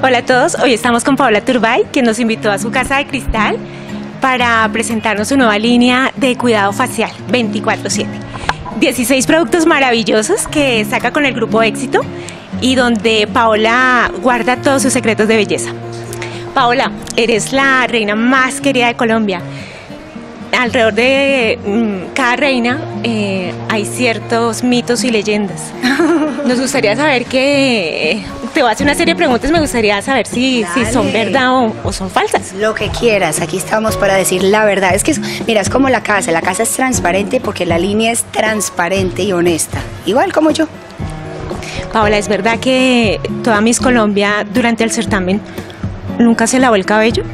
Hola a todos, hoy estamos con Paola Turbay, quien nos invitó a su casa de cristal para presentarnos su nueva línea de cuidado facial 24/7. 16 productos maravillosos que saca con el grupo Éxito y donde Paola guarda todos sus secretos de belleza. Paola, eres la reina más querida de Colombia. Alrededor de cada reina hay ciertos mitos y leyendas. Nos gustaría saber que te voy a hacer una serie de preguntas, me gustaría saber si son verdad o son falsas. Lo que quieras, aquí estamos para decir la verdad. Es que, mira, es como la casa es transparente porque la línea es transparente y honesta, igual como yo. Paola, ¿es verdad que toda Miss Colombia durante el certamen nunca se lavó el cabello?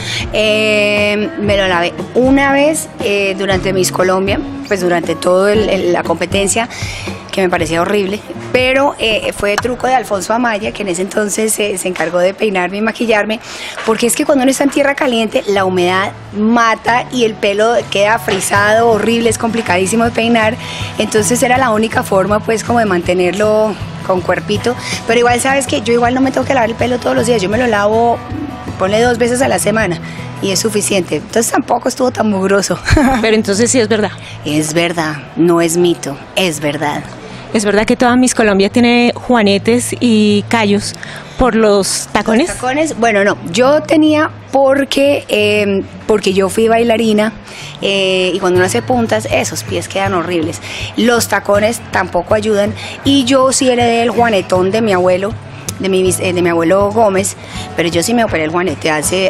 Me lo lavé una vez durante Miss Colombia, pues durante toda la competencia, que me parecía horrible, pero fue truco de Alfonso Amaya, que en ese entonces se encargó de peinarme y maquillarme, porque es que cuando uno está en tierra caliente, la humedad mata y el pelo queda frisado, horrible, es complicadísimo de peinar, entonces era la única forma pues como de mantenerlo con cuerpito, pero igual sabes que yo igual no me tengo que lavar el pelo todos los días, yo me lo lavo, ponle 2 veces a la semana y es suficiente, entonces tampoco estuvo tan mugroso. Pero entonces sí es verdad. Es verdad, no es mito, es verdad. ¿Es verdad que toda Miss Colombia tiene juanetes y callos por los tacones? ¿Los tacones? Bueno, no, yo tenía porque yo fui bailarina y cuando uno hace puntas, esos pies quedan horribles. Los tacones tampoco ayudan y yo sí heredé el juanetón de mi abuelo, de mi abuelo Gómez, pero yo sí me operé el juanete hace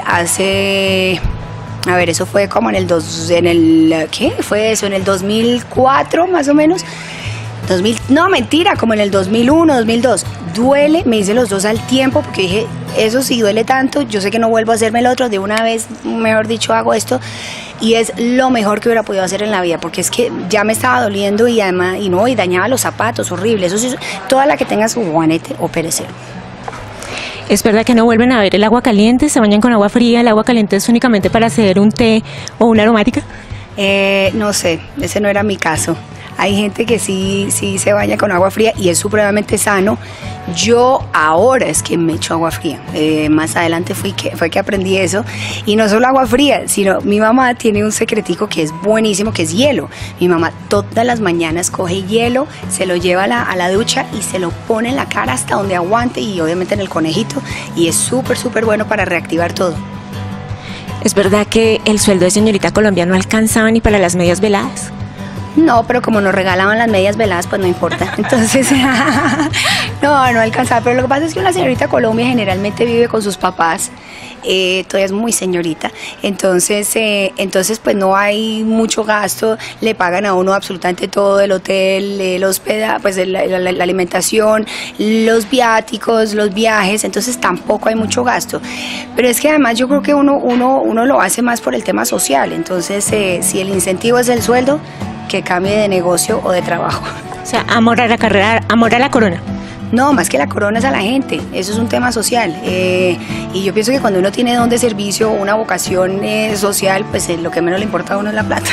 a ver, eso fue como ¿qué fue eso? En el 2004 más o menos. No, mentira, como en el 2001, 2002. Duele, me hice los dos al tiempo porque dije, eso sí duele tanto, yo sé que no vuelvo a hacerme el otro, de una vez, mejor dicho, hago esto. Y es lo mejor que hubiera podido hacer en la vida, porque es que ya me estaba doliendo y además, y dañaba los zapatos, horrible. Eso sí, toda la que tenga su juanete, opérese. ¿Es verdad que no vuelven a ver el agua caliente? ¿Se bañan con agua fría? ¿El agua caliente es únicamente para hacer un té o una aromática? No sé, ese no era mi caso. Hay gente que sí se baña con agua fría y es supremamente sano. Yo ahora es que me echo agua fría. Más adelante fue que aprendí eso. Y no solo agua fría, sino mi mamá tiene un secretico que es buenísimo, que es hielo. Mi mamá todas las mañanas coge hielo, se lo lleva a la ducha y se lo pone en la cara hasta donde aguante y obviamente en el conejito. Y es súper, súper bueno para reactivar todo. ¿Es verdad que el sueldo de señorita Colombia no alcanzaba ni para las medias veladas? No, pero como nos regalaban las medias veladas, pues no importa. Entonces, no alcanzaba. Pero lo que pasa es que una señorita Colombia generalmente vive con sus papás. Todavía es muy señorita. Entonces pues no hay mucho gasto. Le pagan a uno absolutamente todo, el hotel, el hospedaje, pues la alimentación, los viáticos, los viajes. Entonces tampoco hay mucho gasto. Pero es que además yo creo que uno lo hace más por el tema social. Entonces, si el incentivo es el sueldo, que cambie de negocio o de trabajo. O sea, amor a la carrera, amor a la corona. No, más que la corona es a la gente, eso es un tema social. Y yo pienso que cuando uno tiene don de servicio o una vocación social, pues lo que menos le importa a uno es la plata.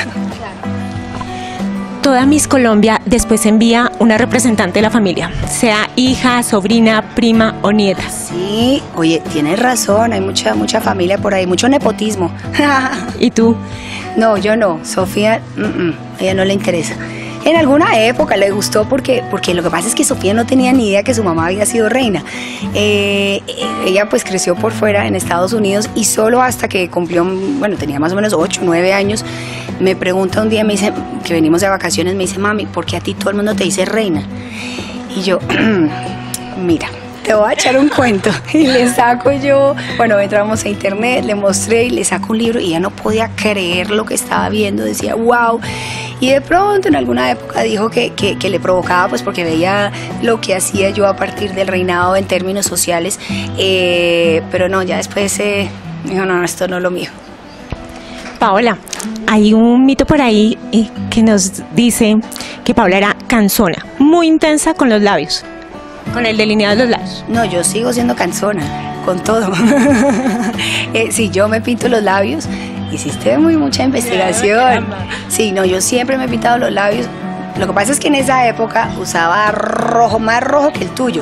Toda Miss Colombia después envía una representante de la familia, sea hija, sobrina, prima o nieta. Sí, oye, tienes razón, hay mucha familia por ahí, mucho nepotismo. ¿Y tú? No, yo no, Sofía, a ella no le interesa. En alguna época le gustó porque lo que pasa es que Sofía no tenía ni idea que su mamá había sido reina. Ella pues creció por fuera en Estados Unidos y solo hasta que cumplió, tenía más o menos 8, 9 años, me pregunta un día, me dice, que venimos de vacaciones, me dice, mami, ¿por qué a ti todo el mundo te dice reina? Y yo, mira, te voy a echar un cuento. Y le saco yo, entramos a internet, le mostré y le saco un libro y ella no podía creer lo que estaba viendo, decía, wow. Y de pronto en alguna época dijo que le provocaba, pues porque veía lo que hacía yo a partir del reinado en términos sociales, pero no, ya después dijo, no, esto no es lo mío. Paola, hay un mito por ahí que nos dice que Paola era cansona, muy intensa con los labios. Con el delineado de los labios. No, yo sigo siendo cansona, con todo. Si yo me pinto los labios, hiciste mucha investigación. Sí, no, yo siempre me he pintado los labios. Lo que pasa es que en esa época usaba rojo, más rojo que el tuyo.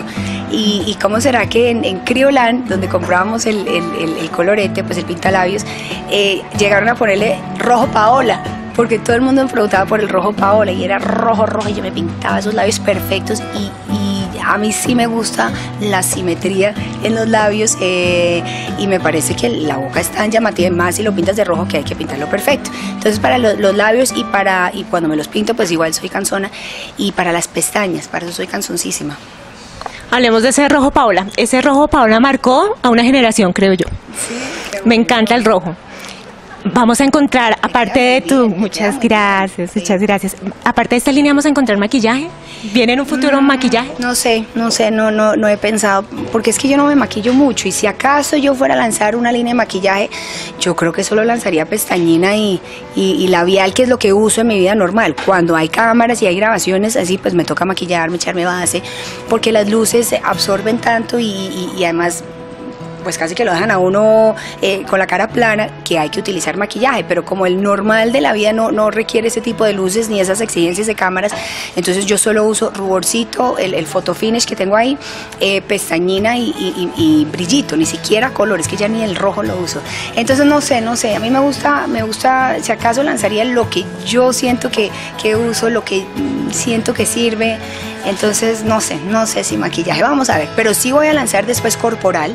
y cómo será que en Criolan, donde comprábamos el colorete, pues el pintalabios, llegaron a ponerle rojo Paola, porque todo el mundo me preguntaba por el rojo Paola y era rojo, y yo me pintaba esos labios perfectos y a mí sí me gusta la simetría en los labios y me parece que la boca es tan llamativa, más si lo pintas de rojo, que hay que pintarlo perfecto. Entonces para los labios y cuando me los pinto pues igual soy cansona, y para las pestañas, para eso soy canzoncísima. Hablemos de ese rojo Paola. Ese rojo Paola marcó a una generación, creo yo. Sí, me encanta el rojo. Vamos a encontrar, aparte de tu... Muchas gracias. Aparte de esta línea, ¿vamos a encontrar maquillaje? ¿Viene en un futuro maquillaje? No sé, no he pensado, porque es que yo no me maquillo mucho, y si acaso yo fuera a lanzar una línea de maquillaje, yo creo que solo lanzaría pestañina y labial, que es lo que uso en mi vida normal. Cuando hay cámaras y hay grabaciones así, pues me toca maquillarme, echarme base, porque las luces absorben tanto y además pues casi que lo dejan a uno con la cara plana, que hay que utilizar maquillaje, pero como el normal de la vida no requiere ese tipo de luces ni esas exigencias de cámaras, entonces yo solo uso ruborcito, el photo finish que tengo ahí, pestañina y brillito, ni siquiera color, es que ya ni el rojo lo uso. Entonces no sé, a mí me gusta, si acaso lanzaría lo que yo siento que uso, lo que siento que sirve. Entonces no sé si maquillaje, vamos a ver, pero sí voy a lanzar después corporal.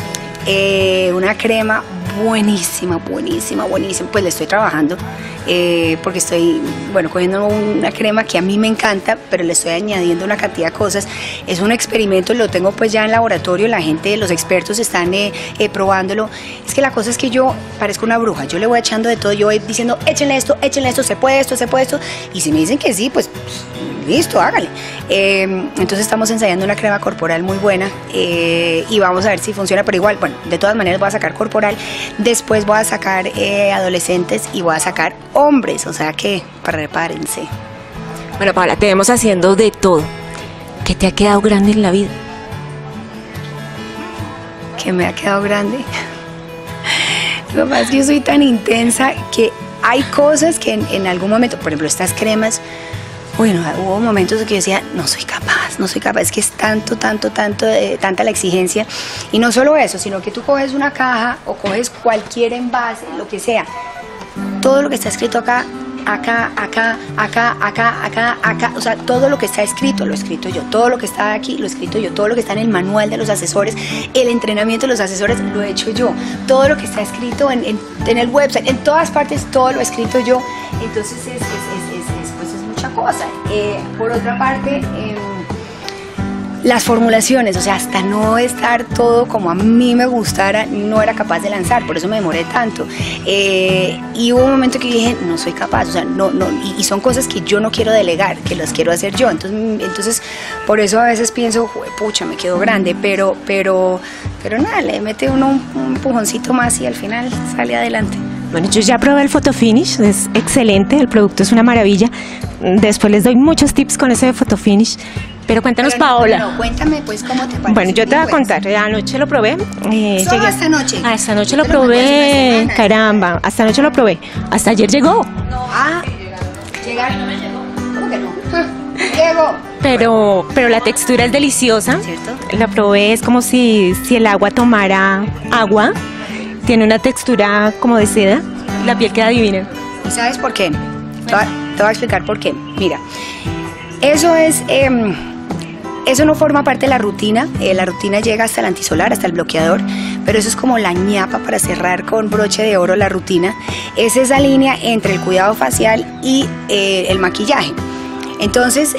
Una crema buenísima, pues le estoy trabajando porque estoy, cogiendo una crema que a mí me encanta, pero le estoy añadiendo una cantidad de cosas. Es un experimento, lo tengo pues ya en laboratorio, la gente, los expertos están probándolo. Es que la cosa es que yo parezco una bruja, yo le voy echando de todo, yo voy diciendo, échenle esto, se puede esto, y si me dicen que sí, pues listo, hágale. Entonces estamos ensayando una crema corporal muy buena y vamos a ver si funciona, pero igual, de todas maneras voy a sacar corporal, después voy a sacar adolescentes y voy a sacar hombres, o sea que prepárense. Bueno, Paola, te vemos haciendo de todo. ¿Qué te ha quedado grande en la vida? ¿Qué me ha quedado grande? Lo que pasa es que yo soy tan intensa que hay cosas que en algún momento, por ejemplo, estas cremas, hubo momentos en que yo decía, no soy capaz, es que es tanta la exigencia. Y no solo eso, sino que tú coges una caja o coges cualquier envase, lo que sea, todo lo que está escrito acá, o sea, todo lo que está escrito, lo he escrito yo, todo lo que está aquí, lo he escrito yo, todo lo que está en el manual de los asesores, el entrenamiento de los asesores, lo he hecho yo, todo lo que está escrito en el website, en todas partes, todo lo he escrito yo. Entonces es mucha cosa. Por otra parte, las formulaciones, o sea, hasta no estar todo como a mí me gustara, no era capaz de lanzar, por eso me demoré tanto. Y hubo un momento que dije, no soy capaz, o sea, y son cosas que yo no quiero delegar, que las quiero hacer yo. Entonces por eso a veces pienso, pucha, me quedo grande, pero nada, le mete uno un empujoncito más y al final sale adelante. Bueno, yo ya probé el photo finish, es excelente, el producto es una maravilla. Después les doy muchos tips con ese de photo finish. Pero cuéntanos, Paola. Cuéntame pues cómo te parece. Bueno, yo te voy a contar, anoche lo probé. ¿Solo esta noche? Esta noche lo probé, caramba, esta noche lo probé. Hasta ayer llegó. Llegar. ¿Cómo que no? Llegó. Pero la textura es deliciosa. ¿Cierto? La probé, es como si el agua tomara agua. Tiene una textura como de seda. La piel queda divina. ¿Y sabes por qué? Te voy a explicar por qué. Mira, eso es... Eso no forma parte de la rutina llega hasta el antisolar, hasta el bloqueador, pero eso es como la ñapa para cerrar con broche de oro la rutina. Es esa línea entre el cuidado facial y el maquillaje. Entonces,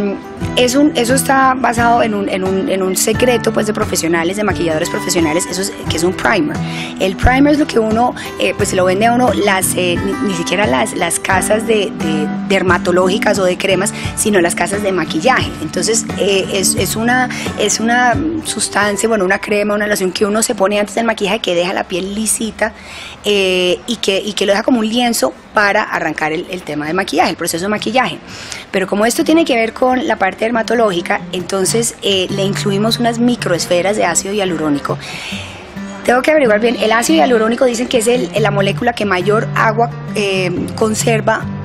eso está basado en un secreto pues, de profesionales, de maquilladores profesionales, que es un primer. El primer es lo que uno, pues se lo vende a uno, ni siquiera las casas de dermatológicas o de cremas, sino las casas de maquillaje. Entonces, es una sustancia, una crema, una loción que uno se pone antes del maquillaje que deja la piel lisita y que lo deja como un lienzo para arrancar el tema de maquillaje, el proceso de maquillaje. Pero como esto tiene que ver con la parte dermatológica, entonces le incluimos unas microesferas de ácido hialurónico. Tengo que averiguar bien, el ácido hialurónico dicen que es la molécula que mayor agua conserva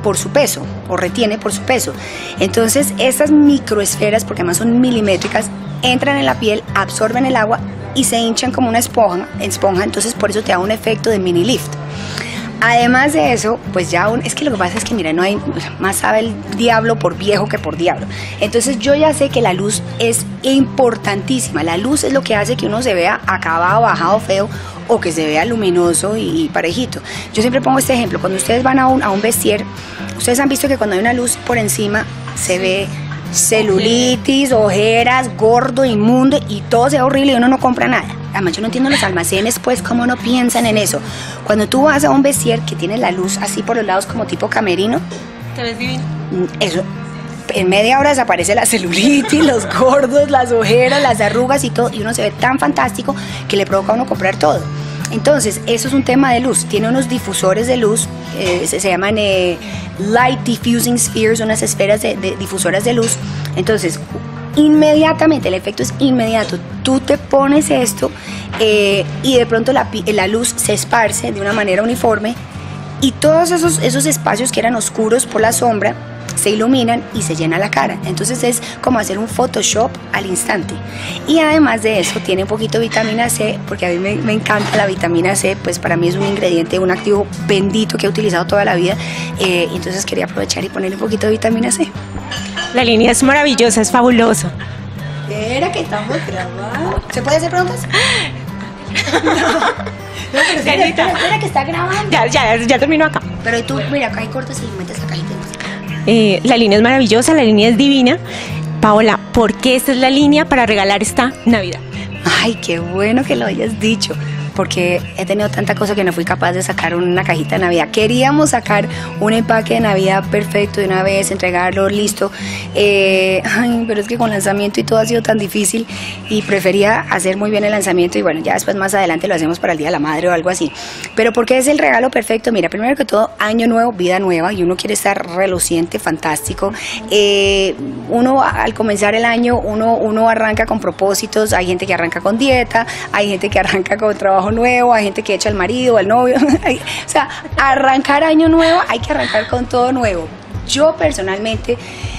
por su peso, o retiene por su peso. Entonces estas microesferas, porque además son milimétricas, entran en la piel, absorben el agua y se hinchan como una esponja, entonces por eso te da un efecto de mini lift. Además de eso, pues ya es que lo que pasa es que mira, no hay, más sabe el diablo por viejo que por diablo. Entonces yo ya sé que la luz es importantísima. La luz es lo que hace que uno se vea acabado, bajado, feo, o que se vea luminoso y parejito. Yo siempre pongo este ejemplo. Cuando ustedes van a un vestier, ustedes han visto que cuando hay una luz por encima se ve celulitis, ojeras, gordo, inmundo, y todo se ve horrible y uno no compra nada. Además yo no entiendo los almacenes, pues cómo no piensan en eso. Cuando tú vas a un vestier que tiene la luz así por los lados como tipo camerino, te ves divino. Eso, en media hora desaparece la celulitis, los gordos, las ojeras, las arrugas y todo, y uno se ve tan fantástico que le provoca a uno comprar todo. Entonces, eso es un tema de luz. Tiene unos difusores de luz, se llaman Light Diffusing Spheres, unas esferas de difusoras de luz. Entonces, inmediatamente, el efecto es inmediato. Tú te pones esto y de pronto la luz se esparce de una manera uniforme y todos esos espacios que eran oscuros por la sombra se iluminan y se llena la cara. Entonces es como hacer un Photoshop al instante. Y además de eso tiene un poquito de vitamina C, porque a mí me encanta la vitamina C, pues para mí es un ingrediente, un activo bendito que he utilizado toda la vida. Entonces quería aprovechar y ponerle un poquito de vitamina C. La línea es maravillosa, es fabuloso. Espera que estamos grabando. ¿Se puede hacer preguntas? No, pero espera que está grabando. Ya terminó acá. Pero tú, mira, acá hay cortes y metes la cajita. La línea es maravillosa, la línea es divina. Paola, ¿por qué esta es la línea para regalar esta Navidad? Ay, qué bueno que lo hayas dicho, porque he tenido tanta cosa que no fui capaz de sacar una cajita de Navidad. Queríamos sacar un empaque de Navidad perfecto de una vez, entregarlo, listo. Pero es que con lanzamiento y todo ha sido tan difícil y prefería hacer muy bien el lanzamiento y bueno, ya después más adelante lo hacemos para el Día de la Madre o algo así. Pero ¿por qué es el regalo perfecto? Mira, primero que todo, año nuevo, vida nueva, y uno quiere estar reluciente, fantástico. Uno al comenzar el año, uno arranca con propósitos. Hay gente que arranca con dieta, hay gente que arranca con trabajo nuevo, hay gente que echa al marido, al novio. O sea, arrancar año nuevo, hay que arrancar con todo nuevo. Yo personalmente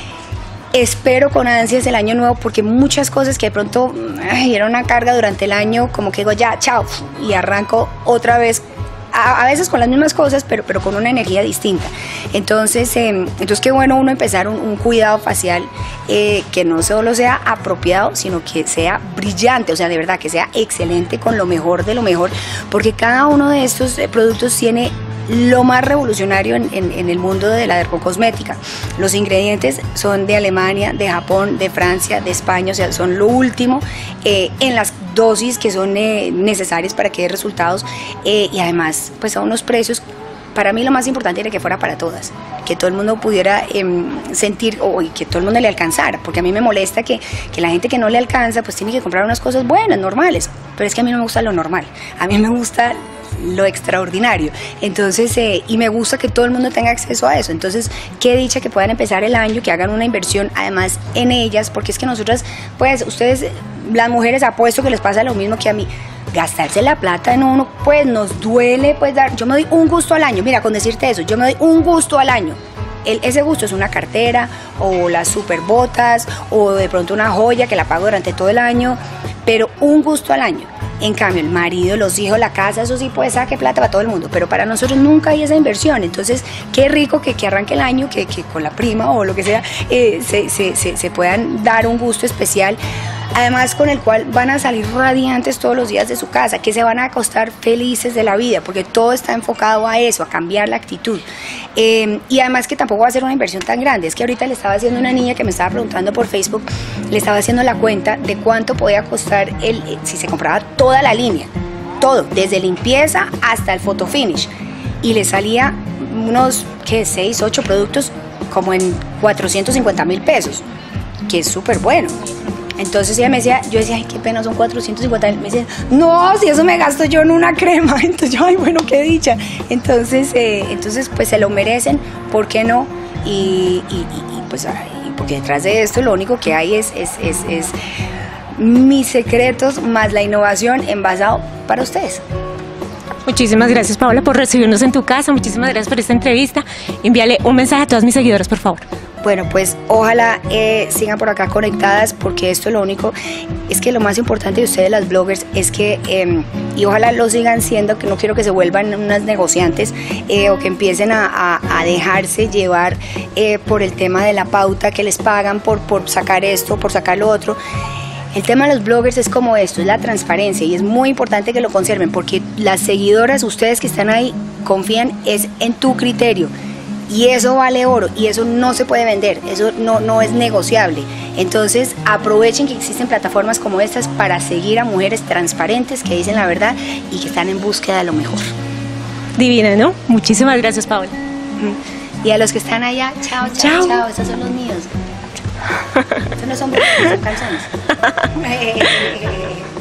espero con ansias el año nuevo porque muchas cosas que de pronto era una carga durante el año, como que digo ya, chao, y arranco otra vez. A veces con las mismas cosas, pero con una energía distinta. Entonces qué bueno uno empezar un cuidado facial que no solo sea apropiado, sino que sea brillante, o sea, de verdad, que sea excelente, con lo mejor de lo mejor, porque cada uno de estos productos tiene lo más revolucionario en el mundo de la dermocosmética. Los ingredientes son de Alemania, de Japón, de Francia, de España, o sea, son lo último en las dosis que son necesarias para que dé resultados y además pues a unos precios. Para mí lo más importante era que fuera para todas, que todo el mundo pudiera sentir y que todo el mundo le alcanzara, porque a mí me molesta que la gente que no le alcanza pues tiene que comprar unas cosas buenas, normales, pero es que a mí no me gusta lo normal, a mí me gusta lo extraordinario. Entonces, y me gusta que todo el mundo tenga acceso a eso. Entonces, qué dicha que puedan empezar el año, que hagan una inversión además en ellas, porque es que nosotras, pues, ustedes, las mujeres, apuesto que les pasa lo mismo que a mí. Gastarse la plata en uno, pues, nos duele, pues, yo me doy un gusto al año. Mira, con decirte eso, yo me doy un gusto al año. Ese gusto es una cartera, o las super botas, o de pronto una joya que la pago durante todo el año, pero un gusto al año. En cambio, el marido, los hijos, la casa, eso sí puede sacar plata para todo el mundo, pero para nosotros nunca hay esa inversión. Entonces, qué rico que arranque el año, que con la prima o lo que sea, se puedan dar un gusto especial, además con el cual van a salir radiantes todos los días de su casa, que se van a acostar felices de la vida, porque todo está enfocado a eso, a cambiar la actitud. Y además que tampoco va a ser una inversión tan grande. Es que ahorita le estaba haciendo una niña que me estaba preguntando por Facebook, le estaba haciendo la cuenta de cuánto podía costar si se compraba toda la línea, todo, desde limpieza hasta el photo finish, y le salía unos 6, 8 productos como en 450,000 pesos, que es súper bueno. Entonces ella me decía, yo decía, ay, qué pena, son 450,000. Me decía, no, si eso me gasto yo en una crema. Entonces yo, ay, bueno, qué dicha. Entonces pues se lo merecen, ¿por qué no? Y pues, porque detrás de esto lo único que hay es mis secretos más la innovación envasado para ustedes. Muchísimas gracias, Paola, por recibirnos en tu casa. Muchísimas gracias por esta entrevista. Envíale un mensaje a todas mis seguidoras, por favor. Bueno, pues ojalá sigan por acá conectadas, porque esto es lo único, es que lo más importante de ustedes las bloggers es que, y ojalá lo sigan siendo, que no quiero que se vuelvan unas negociantes o que empiecen a dejarse llevar por el tema de la pauta que les pagan por sacar esto, por sacar lo otro. El tema de los bloggers es como esto, es la transparencia, y es muy importante que lo conserven, porque las seguidoras, ustedes que están ahí, confían es en tu criterio. Y eso vale oro, y eso no se puede vender, eso no es negociable. Entonces aprovechen que existen plataformas como estas para seguir a mujeres transparentes que dicen la verdad y que están en búsqueda de lo mejor. Divina, ¿no? Muchísimas gracias, Paola. Y a los que están allá, chao, chao, chao, chao. Estos son los míos. Estos no son canciones.